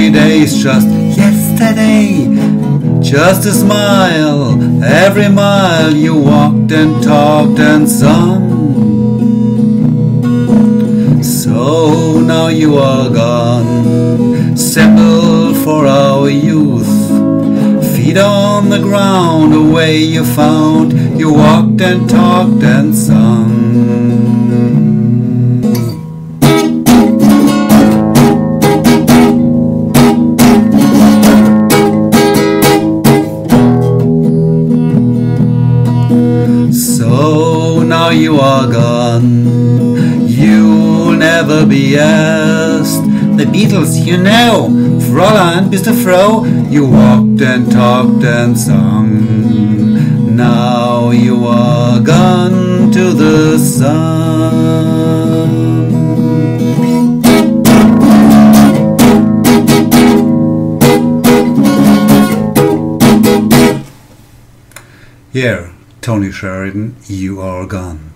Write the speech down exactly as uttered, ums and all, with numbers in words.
every day is just yesterday. Just a smile, every mile you walked and talked and sung. So now you are gone, symbol for our youth. Feet on the ground, a way you found, you walked and talked and sung. So now you are gone, you'll never be asked. The Beatles, you know, Fräulein, bist du froh? You walked and talked and sung. Now you are gone to the sun. Here, Tony Sheridan, you are gone.